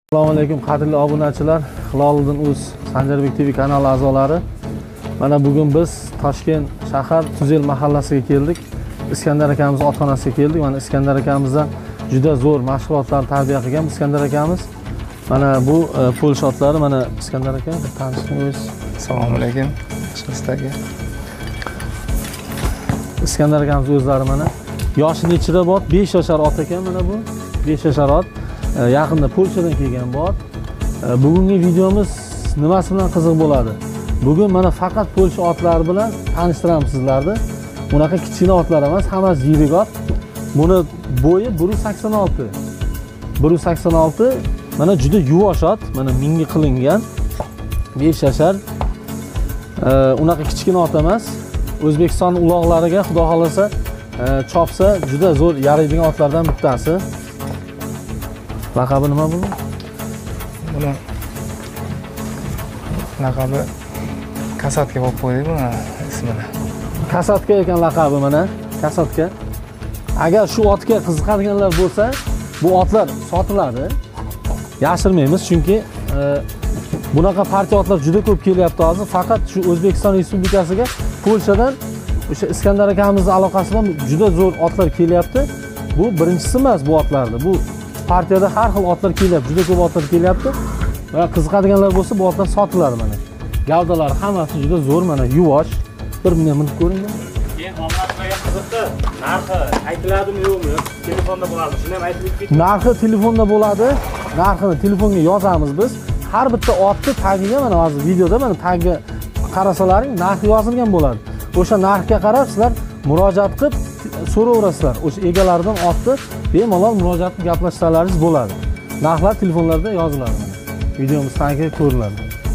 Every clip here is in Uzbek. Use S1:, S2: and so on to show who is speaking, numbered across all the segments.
S1: Assalomu alaykum qadrli obunachilar, Hiloliddin Uz Sanjarbek TV kanali a'zolari. Mana bugun biz Toshkent shahar Tuzel mahallasiga keldik. Iskandar akamiz otxonasiga keldik. Mana Iskandar akamizdan juda zo'r mashg'ulotlar tarbiya qilgan Iskandar akamiz. Mana bu Polsha otlari, mana Iskandar aka tanishingiz.
S2: Assalomu alaykum. Shostagi.
S1: Iskandar akamiz o'zlari mana yoshi nechida bor? 5 yoshar ot ekan mana bu. 5 yoshar ot. Yaqinda Polshadan kelgan bor. Bugungi videomiz nimasi bilan qiziq bo'ladi? Bugun mana faqat Polsha otlari bilan tanishtiramiz sizlarni. Bunaqa kichkina otlar emas, hammasi yirik ot. Buni bo'yi 1.86. 1.86 mana juda yuvosh ot, mana mingi qilingan. 5 yoshar. Unaqa kichkina ot emas. O'zbekiston uloqlariga xudo xolasa chopsa juda zo'r yaraydigan otlardan bittasi. Laqabi nima bu?
S2: Buni laqabi Kasatka bo'lib qo'ydik buni ismini.
S1: Kasatka ekan laqabi mana, Kasatka. Agar shu otga qiziqadiganlar bo'lsa, bu otlar sotiladi. Yashirmaymiz, chunki bunaqa partiya otlar juda ko'p kelyapti hozir. Faqat shu O'zbekiston Respublikasiga Polshadan o'sha Iskandar akamizning aloqasi bilan juda zo'r otlar kelyapti. Bu birinchisi emas bu otlarda. Bu partiyada har xil otlar kelyapti, juda ko'p otlar kelyapti. Va qiziqadiganlar bo'lsa, bu otlar sotiladi mana. Gavdalari hammasi juda zo'r mana, yuvosh. Bir menga minib ko'ring.
S3: Keyin omonatlarga qiziqdi. Narxi aytiladimi yo'qmi? Telefonda bo'ladi. Shuni ham aytib o'tdik.
S1: Narxi telefonda bo'ladi. Narxini telefonga yozamiz biz. Har bitta otni tagiga mana hozir videoda mana tagiga qarasalaring narxi yozilgan bo'ladi. O'sha narxga qarab sizlar murojaat qilib so'raverasizlar. O'sha egalaridan otni bemalol murojaat qilib gaplashsalaringiz bo'ladi. Narxlar telefonlarda yoziladi. Videomiz tagiga ko'riladi.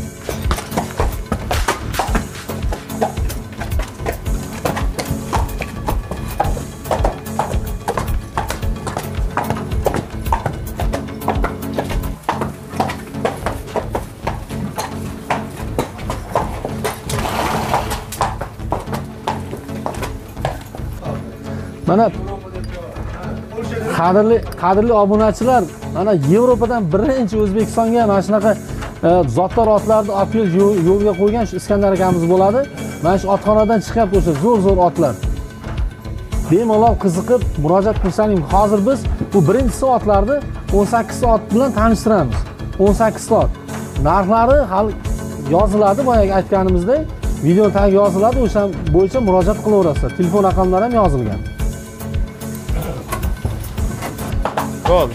S1: Mana qadrli obunachilar, mana Yevropadan birinchi O'zbekistonga mana shunaqa zotlar otlarni olib yo'lga qo'ygan shu Iskandar akamiz bo'ladi. Mana shu otxonadan chiqyapti o'sha zo'r otlar. Bemalol qiziqib murojaat qilsangiz, hozir biz bu birinchisi otlarni 18 ot bilan tanishtiramiz. 18 ot. Narxlari hali yoziladi, boyagi aytganimizdek, video tagiga yoziladi, o'sha bo'yicha murojaat qilaverasizlar. Telefon raqamlari ham yozilgan.
S2: Gol.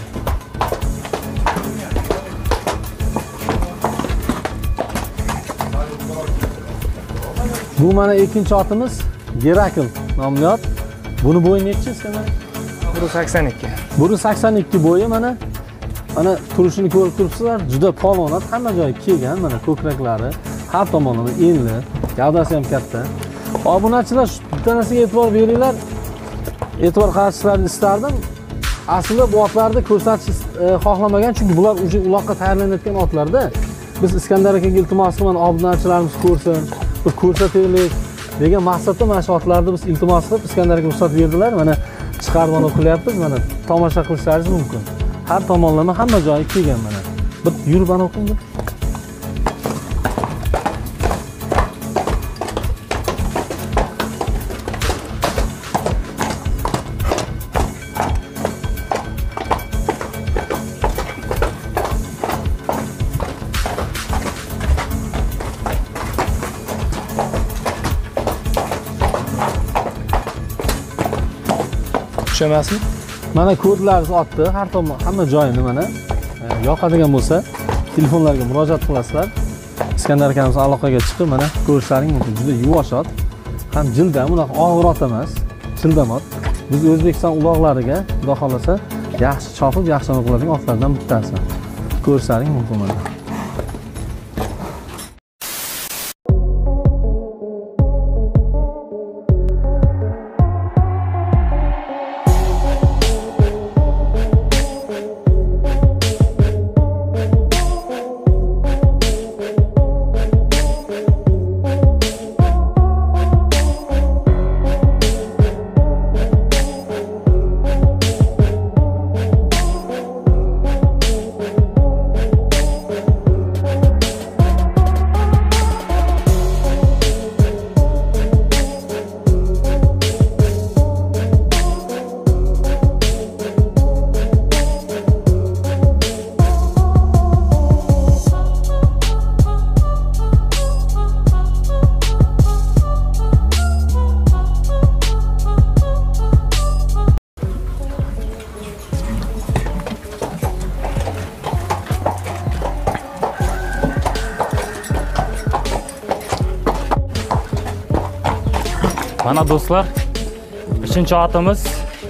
S1: Bu mana ikkinchi otimiz Gerakl nomli ot. Buni bo'yi necha Iskandar?
S2: 182.
S1: 182 bo'yi mana. Mana turishini ko'rib turibsizlar, juda polvon ot, hamma joyi kelgan, mana ko'kraklari, har tomonlama enli, gavdasi ham katta. Obunachilar bitta narsaga e'tibor beringlar. E'tibor qaratishlarini istardim. Aslida bu otlarni ko'rsatish xohlamagan, chunki bular uje uloqqa tayyorlanayotgan otlarda. Biz Iskandar akaga iltimos qilgan obunachilarimiz ko'rsin, bir ko'rsataylik degan maqsadda mana shu otlarni biz iltimos qilib Iskandar aka ruxsat berdilar. Mana chiqarib olib qilyapmiz, mana tomosha qilishlaringiz mumkin. Har tomonlama hamma joyi kelgan mana. Bir yurib ana o'qing.
S2: Tushamasmi?
S1: Mana kodlaringiz otdi, har tomon hamma joyini mana yoqadigan bo'lsa, telefonlarga murojaat qilasizlar. Iskandar akamiz aloqaga chiqib mana ko'rishlaring mumkin. Juda yuvosh ot, ham jildam, unaqa og'ir ot emas, jildam ot. Biz O'zbekiston uloqlariga, xudo xolasa, yaxshi chopib, yaxshi qiladigan otlardan bittasi. Ko'rishlaring mumkin mana.
S3: Mana do'stlar, 3-otimiz.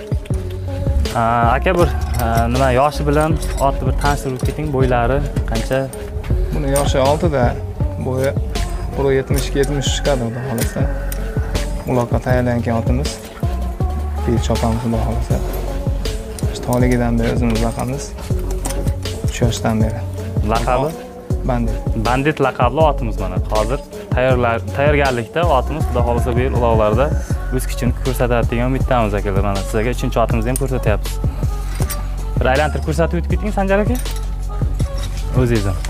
S3: Aka bir nima yoshi bilan otni bir tanishtirib keting, bo'ylari qancha?
S2: Buni yoshi 6 da, bo'yi 1.72-73 chiqadi xudo xolasa. Uloqqa tayyorlangan otimiz. Bir chopamiz xudo xolasa. Toligidan beri o'zimiz boqamiz. 3 yoshdan beri.
S3: Laqabi?
S2: Bandit.
S3: Bandit laqabli otimiz mana. Hozir tayyorgarlikda otimiz xudo xolasa bu yil uloqlarda o'z kuchini ko'rsatadigan bittamiz akalar. Mana sizlarga 3-otimizni ham ko'rsatyapmiz. Bir aylantirib ko'rsatib o'tib keting Sanjar aka. O'zingiz ham.